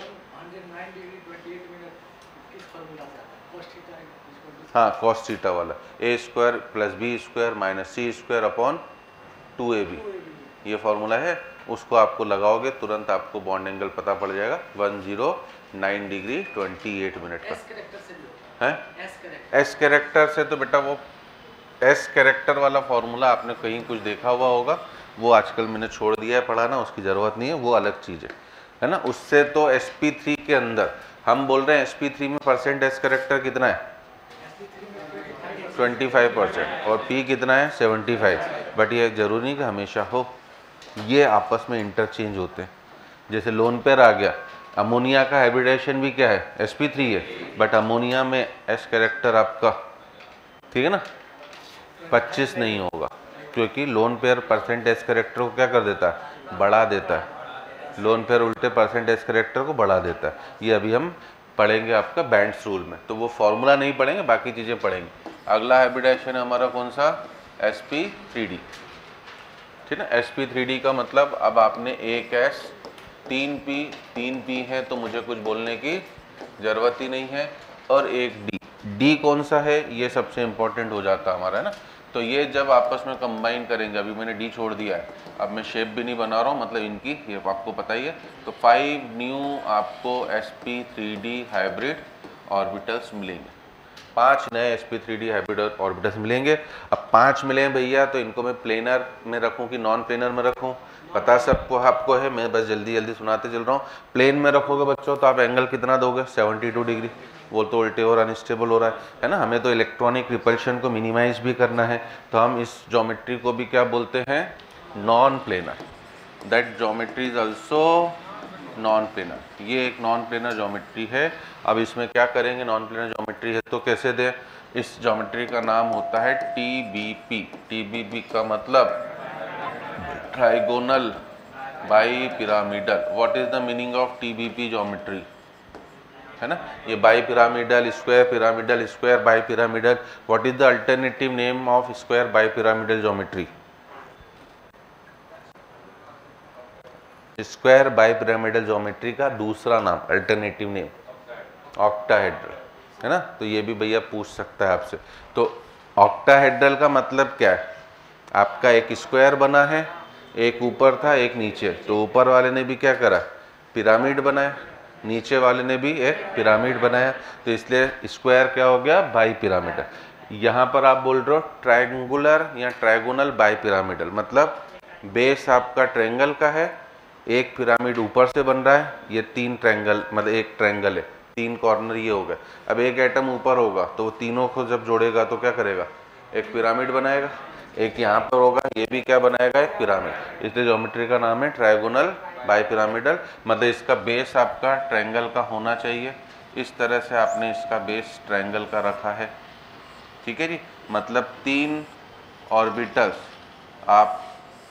हाँ, cos थीटा वाला A² + B² - C² upon 2AB, ये फॉर्मूला है, उसको आपको लगाओगे तुरंत आपको बॉन्ड एंगल पता पड़ जाएगा, 109 डिग्री 28 मिनट का है। S कैरेक्टर से तो बेटा वो S कैरेक्टर वाला फॉर्मूला आपने कहीं कुछ देखा हुआ होगा, वो आजकल मैंने छोड़ दिया है पढ़ाना, उसकी ज़रूरत नहीं है, वो अलग चीज़ है ना। उससे तो sp3 के अंदर हम बोल रहे हैं sp3 में परसेंट S कैरेक्टर कितना है, 25%, और P कितना है, 75। बट ये जरूरी नहीं कि हमेशा हो, ये आपस में इंटरचेंज होते हैं। जैसे लोन पेयर आ गया, अमोनिया का हाइब्रिडेशन भी क्या है, sp3 है, बट अमोनिया में S कैरेक्टर आपका, ठीक है ना, 25 नहीं होगा, क्योंकि lone pair percent S character को क्या कर देता है, बढ़ा देता है। लोन पेयर उल्टे परसेंट S कैरेक्टर को बढ़ा देता है। ये अभी हम पढ़ेंगे आपका बैंड्स रूल में, तो वो फॉर्मूला नहीं पढ़ेंगे, बाकी चीज़ें पढ़ेंगे। अगला हाइब्रिडेशन है हमारा कौन सा, sp3d, ठीक है ना। sp3d का मतलब अब आपने एक S 3p है, तो मुझे कुछ बोलने की ज़रूरत ही नहीं है, और एक डी। डी कौन सा है, ये सबसे इंपॉर्टेंट हो जाता है हमारा, है ना। तो ये जब आपस में कंबाइन करेंगे, अभी मैंने डी छोड़ दिया है, अब मैं शेप भी नहीं बना रहा हूँ, मतलब इनकी ये आपको पता ही है। तो 5 न्यू आपको sp3d हाइब्रिड ऑर्बिटल्स मिलेंगे, 5 नए sp3d हाइब्रिड ऑर्बिटल्स मिलेंगे। अब 5 मिले हैं भैया, तो इनको मैं प्लेनर में रखूँ कि नॉन प्लेनर में रखूँ, पता सबको आपको है, मैं बस जल्दी जल्दी सुनाते चल रहा हूँ। प्लेन में रखोगे बच्चों तो आप एंगल कितना दोगे, 72 डिग्री, वो तो उल्टे और अनस्टेबल हो रहा है ना। हमें तो इलेक्ट्रॉनिक रिपल्शन को मिनिमाइज भी करना है, तो हम इस ज्योमेट्री को भी क्या बोलते हैं, non planar. That geometry is also non planar, ये एक नॉन प्लेनर ज्योमेट्री है। अब इसमें क्या करेंगे, नॉन प्लेनर ज्योमेट्री है तो कैसे दें, इस ज्योमेट्री का नाम होता है TBP। TBP का मतलब trigonal bipyramidal. What is the meaning of TBP geometry, है ना, ये bipyramidal, square bipyramidal. What is the alternative name of square bipyramidal geometry, square bipyramidal geometry का दूसरा नाम, alternative name, octahedral, है ना। तो ये भी भैया पूछ सकता है आपसे। तो ऑक्टाहेड्रल का मतलब क्या है, आपका एक स्क्वायर बना है, एक ऊपर था एक नीचे, तो ऊपर वाले ने भी क्या करा, पिरामिड बनाया, नीचे वाले ने भी एक पिरामिड बनाया, तो इसलिए स्क्वायर क्या हो गया, बाई पिरामिडल। यहाँ पर आप बोल रहे हो ट्रायंगुलर या ट्रायगोनल बाई पिरामिडल, मतलब बेस आपका ट्रायंगल का है, एक पिरामिड ऊपर से बन रहा है, ये 3 ट्रायंगल, मतलब एक ट्रायंगल है, 3 कॉर्नर ये हो गए। अब एक एटम ऊपर होगा तो वो तीनों को जब जोड़ेगा तो क्या करेगा, एक पिरामिड बनाएगा। एक यहाँ पर होगा, ये भी क्या बनाएगा, एक पिरामिड। इसलिए ज्योमेट्री का नाम है ट्रायगोनल बाई पिरामिडल, मतलब इसका बेस आपका ट्रायंगल का होना चाहिए। इस तरह से आपने इसका बेस ट्रायंगल का रखा है, ठीक है जी। मतलब 3 ऑर्बिटल्स आप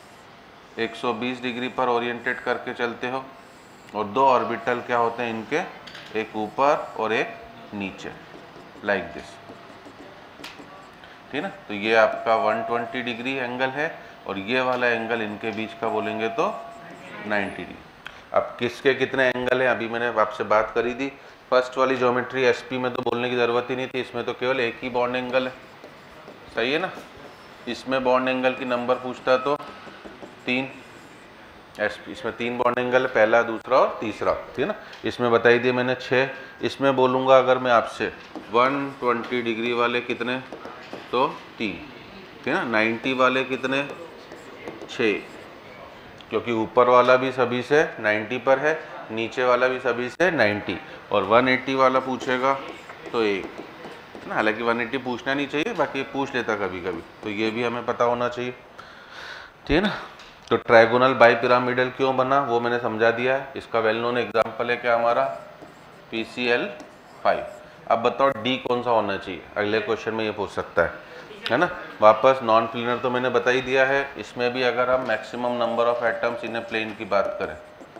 120 डिग्री पर ओरिएंटेड करके चलते हो, और 2 ऑर्बिटल क्या होते हैं इनके, एक ऊपर और एक नीचे, लाइक दिस, ठीक है ना। तो ये आपका 120 डिग्री एंगल है, और ये वाला एंगल इनके बीच का बोलेंगे तो 90 डिग्री। अब किसके कितने एंगल हैं, अभी मैंने आपसे बात करी थी। फर्स्ट वाली ज्योमेट्री SP में तो बोलने की ज़रूरत ही नहीं थी, इसमें तो केवल एक ही बॉन्ड एंगल है, सही है ना। इसमें बॉन्ड एंगल की नंबर पूछता तो 3, SP इसमें 3 बॉन्ड एंगल है, पहला, दूसरा और तीसरा, ठीक है ना। इसमें बताई दिए मैंने 6। इसमें बोलूँगा अगर मैं आपसे 120 डिग्री वाले कितने, तो 3, ठीक है ना। 90 वाले कितने, 6, क्योंकि ऊपर वाला भी सभी से 90 पर है, नीचे वाला भी सभी से 90, और 180 वाला पूछेगा तो 1 ना। हालांकि 180 पूछना नहीं चाहिए, बाकी पूछ लेता कभी कभी, तो ये भी हमें पता होना चाहिए, ठीक है ना। तो ट्रायगोनल बाई पिरामिडल क्यों बना वो मैंने समझा दिया है। इसका वेल नोन एग्जाम्पल है क्या हमारा, PCl5। अब बताओ D कौन सा होना चाहिए, अगले क्वेश्चन में ये पूछ सकता है ना। वापस नॉन प्लेनर तो मैंने बता ही दिया है। इसमें भी अगर हम maximum number of atoms in a plane की बात करें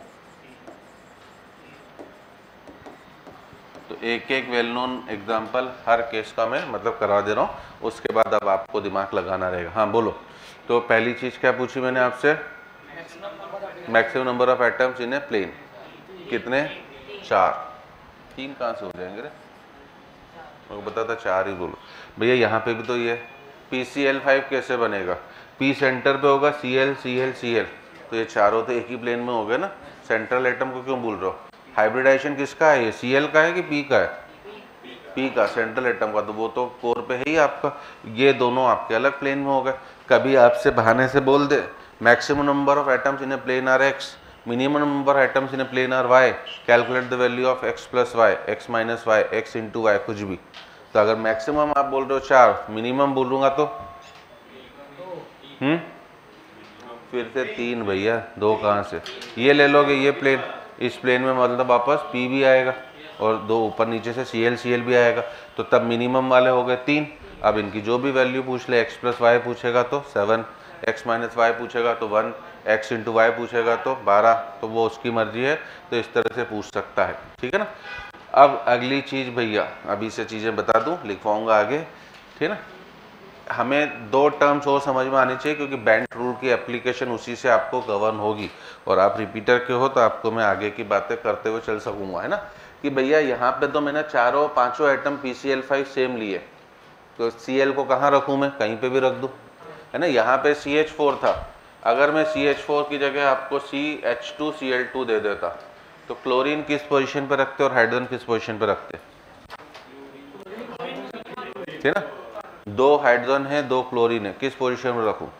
तो एक एक वेल नोन एग्जाम्पल हर केस का मैं मतलब करा दे रहा हूँ, उसके बाद अब आपको दिमाग लगाना रहेगा। हाँ बोलो। तो पहली चीज़ क्या पूछी मैंने आपसे, maximum number of atoms in a plane, कितने, 4। 3 कहाँ से हो जाएंगे रे, मैं बता था 4 ही बोलो भैया। यहाँ पे भी तो ये PCl5 कैसे बनेगा, P सेंटर पे होगा, Cl Cl Cl, तो ये चारों तो एक ही प्लेन में हो गए ना। सेंट्रल एटम को क्यों भूल रहे हो, हाइब्रिडाइजेशन किसका है, ये Cl का है कि P का है, P का, सेंट्रल एटम का, तो वो तो कोर पे है ही आपका। ये दोनों आपके अलग प्लेन में हो गए। कभी आपसे बहाने से बोल दे maximum number of atoms in a plane are x, minimum number of atoms in a plane are y, calculate the value of x plus y, x minus y, x into y, कुछ भी। तो अगर maximum आप बोल रहे हो 4, minimum बोलूँगा तो फिर से 3 भैया, 2 कहाँ से, ये ले लोगे ये प्लेन, इस प्लेन में मतलब वापस P भी आएगा और 2 ऊपर नीचे से Cl Cl भी आएगा, तो तब मिनिमम वाले हो गए 3। अब इनकी जो भी वैल्यू पूछ ले, x प्लस वाई पूछेगा तो 7, x माइनस वाई पूछेगा तो 1, x इंटू वाई पूछेगा तो 12, तो वो उसकी मर्जी है, तो इस तरह से पूछ सकता है, ठीक है ना। अब अगली चीज़ भैया, अभी से चीज़ें बता दूँ, लिखवाऊँगा आगे, ठीक है ना। हमें 2 टर्म्स और समझ में आनी चाहिए, क्योंकि बेंट रूल की एप्लीकेशन उसी से आपको गवर्न होगी, और आप रिपीटर के हो तो आपको मैं आगे की बातें करते हुए चल सकूँगा, है ना। कि भैया यहाँ पे तो मैंने चारों पांचों एटम PCl5 सेम लिए, तो Cl को कहाँ रखूँ मैं, कहीं पे भी रख दूँ, है ना। यहाँ पे CH4 था, अगर मैं CH4 की जगह आपको CH2Cl2 दे देता, तो क्लोरीन किस पोजीशन पे रखते और हाइड्रोजन किस पोजीशन पे रखते, है ना। दो हाइड्रोजन है, दो क्लोरीन है, किस पोजीशन में रखूँ?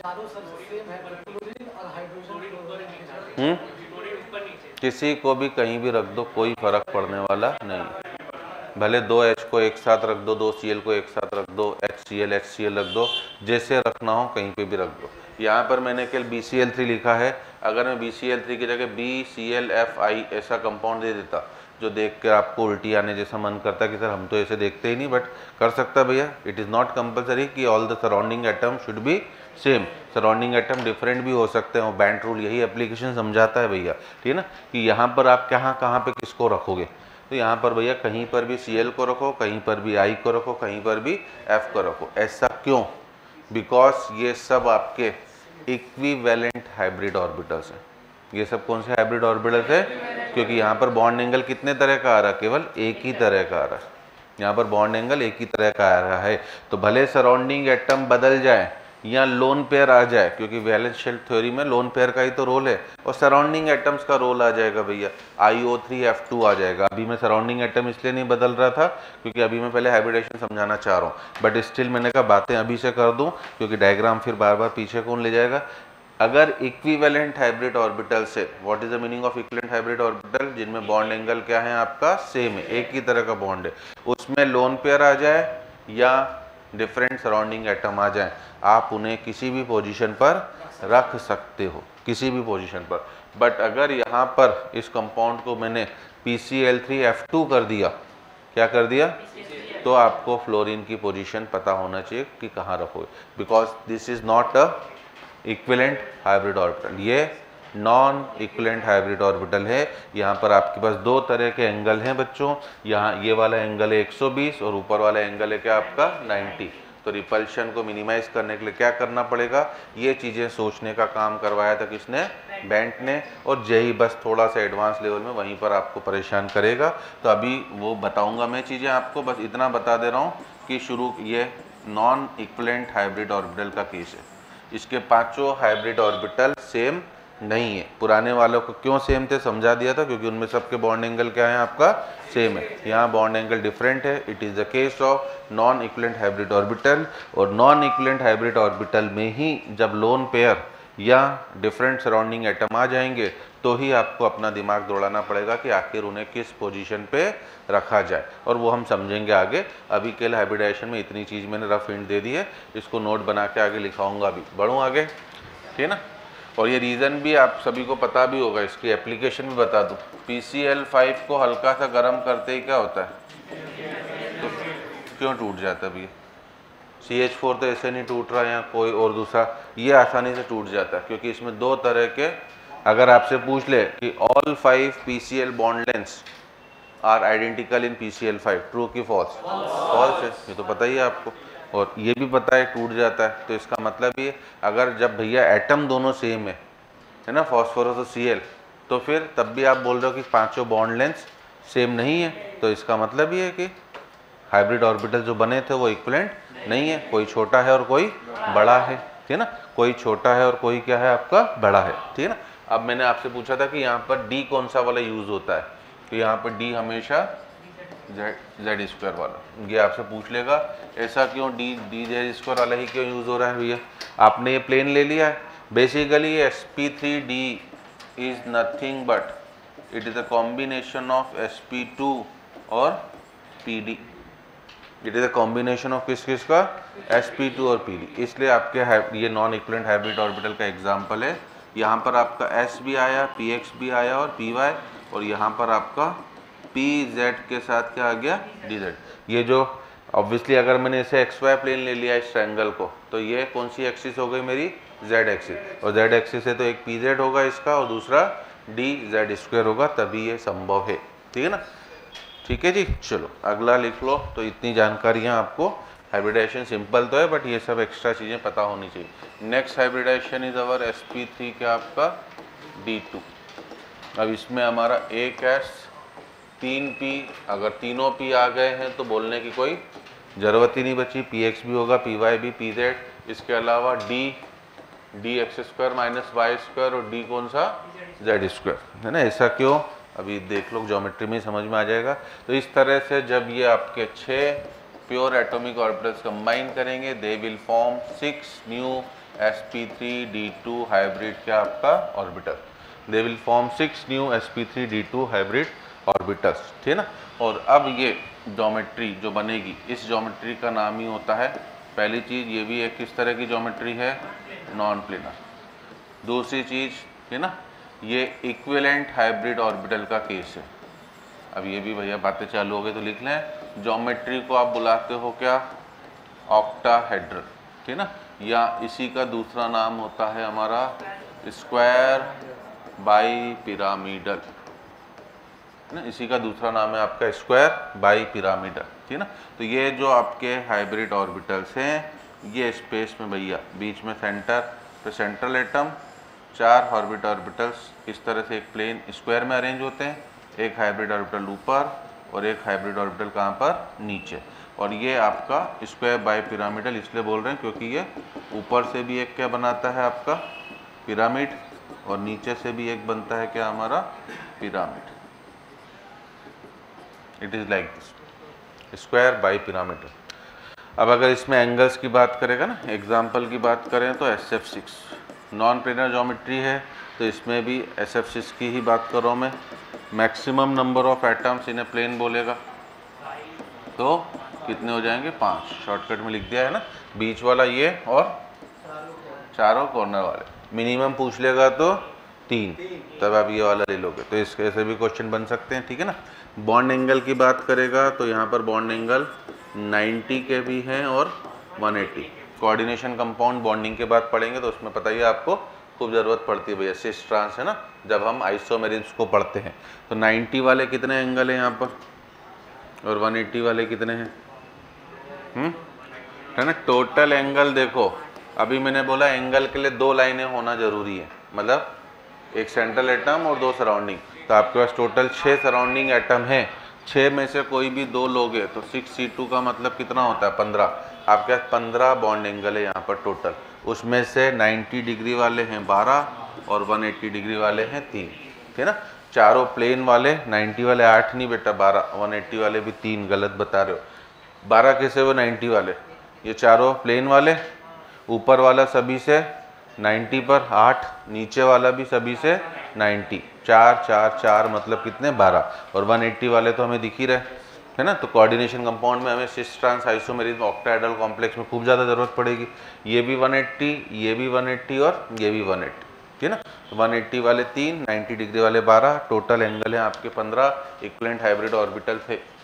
किसी को भी कहीं भी रख दो, कोई फर्क पड़ने वाला नहीं। भले दो H को एक साथ रख दो, दो Cl को एक साथ रख दो, HCl रख दो, जैसे रखना हो कहीं पे भी रख दो। यहाँ पर मैंने केवल BCl3 लिखा है, अगर मैं BCl3 की जगह BClFi ऐसा कंपाउंड दे देता, जो देख कर आपको उल्टी आने जैसा मन करता कि सर हम तो ऐसे देखते ही नहीं, बट कर सकता भैया। इट इज़ नॉट कंपलसरी कि all the surrounding atom should be same, surrounding atom different भी हो सकते हैं। बैंड रूल यही एप्लीकेशन समझाता है भैया, ठीक है ना, कि यहाँ पर आप कहाँ पे किसको रखोगे। तो यहाँ पर भैया कहीं पर भी Cl को रखो, कहीं पर भी I को रखो, कहीं पर भी F को रखो। ऐसा क्यों? बिकॉज ये सब आपके इक्विवेलेंट हाइब्रिड ऑर्बिटल्स हैं। ये सब कौन से हाइब्रिड ऑर्बिटल्स है? क्योंकि यहाँ पर बॉन्ड एंगल कितने तरह का आ रहा है? केवल एक ही तरह का आ रहा है। यहाँ पर बॉन्ड एंगल एक ही तरह का आ रहा है। तो भले सराउंडिंग एटम बदल जाए या लोन पेयर आ जाए, क्योंकि वैलेंस शेल थ्योरी में लोन पेयर का ही तो रोल है, और सराउंडिंग एटम्स का रोल आ जाएगा भैया, IO3F2 आ जाएगा। अभी मैं सराउंडिंग एटम इसलिए नहीं बदल रहा था क्योंकि अभी मैं पहले हाइब्रिडेशन समझाना चाह रहा हूँ, बट स्टिल मैंने कहा बातें अभी से कर दूँ, क्योंकि डायग्राम फिर बार बार पीछे कौन ले जाएगा। अगर इक्विवेलेंट हाइब्रिड ऑर्बिटल से, what is the meaning of equivalent hybrid orbital? जिनमें बॉन्ड एंगल क्या है आपका? सेम है, एक ही तरह का बॉन्ड है, उसमें लोन पेयर आ जाए या डिफरेंट सराउंडिंग एटम आ जाए, आप उन्हें किसी भी पोजीशन पर रख सकते हो, किसी भी पोजीशन पर। बट अगर यहाँ पर इस कंपाउंड को मैंने PCl3F2 कर दिया, क्या कर दिया? तो आपको फ्लोरीन की पोजीशन पता होना चाहिए कि कहाँ रखोगे, because this is not a equivalent hybrid orbital, ये नॉन इक्विवेलेंट हाइब्रिड ऑर्बिटल है। यहाँ पर आपके पास दो तरह के एंगल हैं बच्चों, यहाँ ये वाला एंगल है 120 और ऊपर वाला एंगल है क्या आपका? 90। तो रिपल्शन को मिनिमाइज करने के लिए क्या करना पड़ेगा? ये चीज़ें सोचने का काम करवाया था किसने? बेंट ने। और जेई बस थोड़ा सा एडवांस लेवल में वहीं पर आपको परेशान करेगा, तो अभी वो बताऊंगा मैं चीज़ें आपको, बस इतना बता दे रहा हूँ कि शुरू ये नॉन इक्विवेलेंट हाइब्रिड ऑर्बिटल का केस है। इसके पांचों हाइब्रिड ऑर्बिटल सेम नहीं है। पुराने वालों को क्यों सेम थे समझा दिया था, क्योंकि उनमें सबके बॉन्ड एंगल क्या है आपका? सेम है। यहाँ बॉन्ड एंगल डिफरेंट है। It is the case of non equivalent hybrid orbital. और नॉन इक्विवेलेंट हाइब्रिड ऑर्बिटल में ही जब लोन पेयर या डिफरेंट सराउंडिंग एटम आ जाएंगे, तो ही आपको अपना दिमाग दौड़ाना पड़ेगा कि आखिर उन्हें किस पोजीशन पे रखा जाए, और वो हम समझेंगे आगे। अभी के लिए हाइब्रिडाइजेशन में इतनी चीज़ मैंने रफ हिंट दे दी है, इसको नोट बना के आगे लिखाऊंगा। अभी बढ़ूँ आगे, ठीक है ना। और ये रीज़न भी आप सभी को पता भी होगा, इसकी एप्लीकेशन भी बता दूँ। PCl5 को हल्का सा गर्म करते ही क्या होता है? तो क्यों टूट जाता है भैया? CH4 तो ऐसे नहीं टूट रहा, या कोई और दूसरा, ये आसानी से टूट जाता है, क्योंकि इसमें दो तरह के, अगर आपसे पूछ ले कि all 5 PCl bond lengths are identical in PCl5, true की फॉल्स? फॉल्स है, ये तो पता ही है आपको। और ये भी पता है टूट जाता है, तो इसका मतलब ये, अगर जब भैया एटम दोनों सेम है ना, फॉस्फोरस और Cl, तो फिर तब भी आप बोल रहे हो कि पांचों बॉन्ड लेंथ्स सेम नहीं है, तो इसका मतलब ये है कि हाइब्रिड ऑर्बिटल जो बने थे वो इक्विवेलेंट नहीं है, कोई छोटा है और कोई बड़ा है, ठीक है ना। कोई छोटा है और कोई क्या है आपका? बड़ा है, ठीक है ना। अब मैंने आपसे पूछा था कि यहाँ पर D कौन सा वाला यूज होता है, तो यहाँ पर D हमेशा जेड स्क्वायर वाला, ये आपसे पूछ लेगा ऐसा क्यों, डी जेड स्क्वायर वाला ही क्यों यूज हो रहा है भैया? आपने ये प्लेन ले लिया है, basically sp3d is nothing but it is a combination of sp2 और pd। It is a combination of किस किस का? sp2 और pd। इसलिए आपके ये नॉन इक्विवेलेंट हाइब्रिड ऑर्बिटल का एग्जांपल है। यहाँ पर आपका s भी आया, px भी आया और py, और यहाँ पर आपका pz के साथ क्या आ गया? dz। ये जो ऑब्वियसली अगर मैंने इसे xy प्लेन ले लिया इस ट्रायंगल को, तो ये कौन सी एक्सिस हो गई मेरी? z axis. और z एक्सिस से तो एक pz होगा इसका और दूसरा dz स्क्वायर होगा, तभी ये संभव है, ठीक है ना। ठीक है जी, चलो अगला लिख लो। तो इतनी जानकारियाँ आपको, हाइब्रिडाइजेशन सिंपल तो है बट ये सब एक्स्ट्रा चीज़ें पता होनी चाहिए। Next hybridisation is our sp3 क्या आपका? D2। अब इसमें हमारा एक S 3p, अगर तीनों p आ गए हैं तो बोलने की कोई ज़रूरत ही नहीं बची, px भी होगा, py भी, pz, इसके अलावा dx² माइनस y² और d कौन सा, z², है ना। ऐसा क्यों, अभी देख लो, ज्योमेट्री में समझ में आ जाएगा। तो इस तरह से जब ये आपके 6 प्योर एटॉमिक ऑर्बिटल्स कंबाइन करेंगे, they will form 6 new sp3d2 hybrid क्या आपका orbital, they will form 6 new sp3d2 hybrid orbitals, ठीक है ना। और अब ये ज्योमेट्री जो बनेगी, इस ज्योमेट्री का नाम ही होता है, पहली चीज़ ये भी एक किस तरह की ज्योमेट्री है, नॉन प्लेनर। दूसरी चीज़ है ना, ये इक्विवेलेंट हाइब्रिड ऑर्बिटल का केस है। अब ये भी भैया बातें चालू हो गई तो लिख लें, ज्योमेट्री को आप बुलाते हो क्या, ऑक्टाहेड्रल, ठीक है ना, या इसी का दूसरा नाम होता है हमारा स्क्वायर बाई पिरामिडल, ना, इसी का दूसरा नाम है आपका स्क्वायर बाई पिरामिडल, ठीक है ना। तो ये जो आपके हाइब्रिड ऑर्बिटल्स हैं, ये स्पेस में भैया बीच में सेंटर पे सेंट्रल एटम, 4 ऑर्बिट ऑर्बिटल्स इस तरह से एक प्लेन स्क्वायर में अरेंज होते हैं, एक हाइब्रिड ऑर्बिटल ऊपर और एक हाइब्रिड ऑर्बिटल कहाँ पर, नीचे। और ये आपका स्क्वायर बाई पिरामिडल इसलिए बोल रहे हैं क्योंकि ये ऊपर से भी एक क्या बनाता है आपका पिरामिड, और नीचे से भी एक बनता है क्या हमारा pyramid. It is like this, square by pyramid. अब अगर इसमें एंगल्स की बात करेगा ना, एग्जाम्पल की बात करें तो SF6 नॉन प्लेनर ज्योमेट्री है, तो इसमें भी SF6 की ही बात कर रहा हूँ मैं। Maximum number of atoms in a plane बोलेगा तो कितने हो जाएंगे, 5, शॉर्टकट में लिख दिया है ना, बीच वाला ये और चारों कॉर्नर वाले। मिनिमम पूछ लेगा तो 3, तब आप ये वाला ले लोगे, तो इसके ऐसे भी क्वेश्चन बन सकते हैं, ठीक है ना। बॉन्ड एंगल की बात करेगा तो यहाँ पर बॉन्ड एंगल 90 के भी हैं और 180। कोऑर्डिनेशन कंपाउंड बॉन्डिंग के बाद पढ़ेंगे तो उसमें पता ही आपको खूब ज़रूरत पड़ती है भैया, सिस ट्रांस, है ना, जब हम आइसोमेरिज्म को पढ़ते हैं। तो 90 वाले कितने एंगल हैं यहाँ पर और 180 वाले कितने हैं, है ना। टोटल एंगल देखो, अभी मैंने बोला एंगल के लिए 2 लाइनें होना ज़रूरी है, मतलब एक सेंट्रल एटम और 2 सराउंडिंग। तो आपके पास टोटल 6 सराउंडिंग एटम हैं, 6 में से कोई भी 2 लोगे तो 6C2 का मतलब कितना होता है, 15। आपके पास 15 बॉन्ड एंगल है यहाँ पर टोटल, उसमें से 90 डिग्री वाले हैं 12 और 180 डिग्री वाले हैं 3, ठीक है ना। चारों प्लेन वाले, 90 वाले 8 नहीं बेटा 12, 180 वाले भी 3, गलत बता रहे हो। 12 कैसे वो 90 वाले, ये चारों प्लेन वाले, ऊपर वाला सभी से 90 पर 8, नीचे वाला भी सभी से 90, 4 4 4 मतलब कितने 12, और 180 वाले तो हमें दिख ही रहे, है ना। तो कोऑर्डिनेशन कंपाउंड में हमें cis trans isomerism octahedral complex में खूब ज़्यादा ज़रूरत पड़ेगी। ये भी 180, ये भी 180 और ये भी 180, ठीक है ना। 180 वाले 3, 90 डिग्री वाले 12, टोटल एंगल है आपके 15, इक्विवेलेंट हाइब्रिड ऑर्बिटल थे